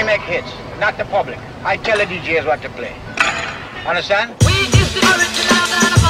make hits, not the public. I tell the DJs what to play. Understand? We is the original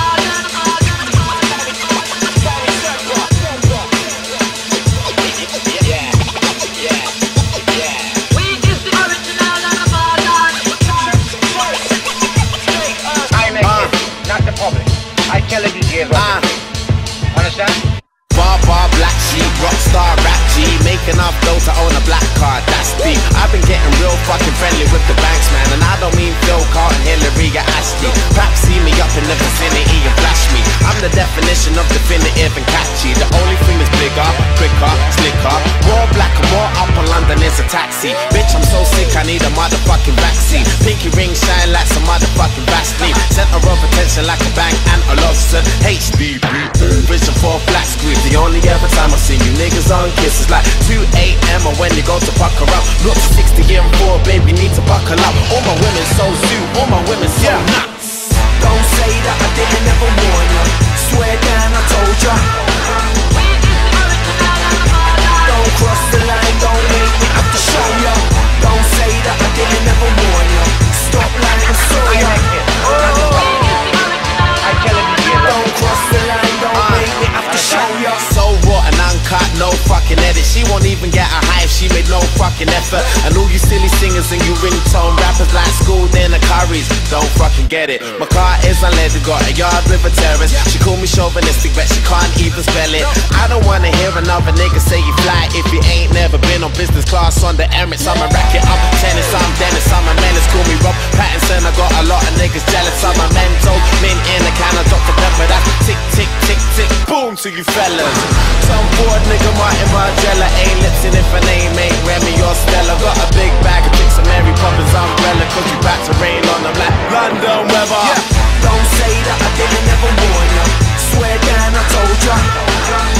I make hits, not the public. I tell the DJs what to play. Understand? Bar, black sheep, rockstar, rap G. Make enough dough to own a black card, that's deep. I've been getting real fucking friendly with the banks, man. And I don't mean Phil Carlton, Hillary or Ashley. Perhaps see me up in the vicinity and flash me. I'm the definition of definitive and catchy. The only thing is bigger, quicker, slicker. More black and more up on London is a taxi. Bitch, I'm so sick, I need a motherfucking vaccine. Pinky ring shine like some motherfucking Vaseline. Center of attention like a bang and a Lobster. HDB, vision for a flat screen. The only ever time I've seen you niggas on Kiss is like 2 AM or when you go to pucker up. Look 60 and 4, baby, need to buckle up. All my women so zoo, all my women so nuts. Don't say that I didn't ever warn ya. Swear down, I told ya. Don't cross the line, don't make me have to show ya. Don't say that I didn't ever warn ya. Stop like I saw ya. I tell the DJs what to play. Don't cross the line, don't make me have to show ya. So raw and uncut, no fucking edit. She won't even get a high if she made no fucking effort. And all you silly singers and you ringtone rappers like school dinner curries don't fucking get it. My car is unleaded, got a yard with a terrace. She call me chauvinistic, but she can't even spell it. I don't wanna hear another nigga say you fly if you ain't never been on business class on the Emirates. I'm a racket, I'm a tennis, I'm Dennis, I'm a menace. Call me Rob Pattinson, I got a lot of niggas jealous. I'm a mental, mint in a can of Dr. Pepper. That's tick, tick, tick, tick, boom to you fellas. Some bored nigga Martin Margiela ain't lipsing if her name ain't Remy or Stella. Got a big bag of tricks of Mary Poppins umbrella, cause you back to rain on them like London weather. Don't say that I didn't ever warn ya. Swear down, I told ya.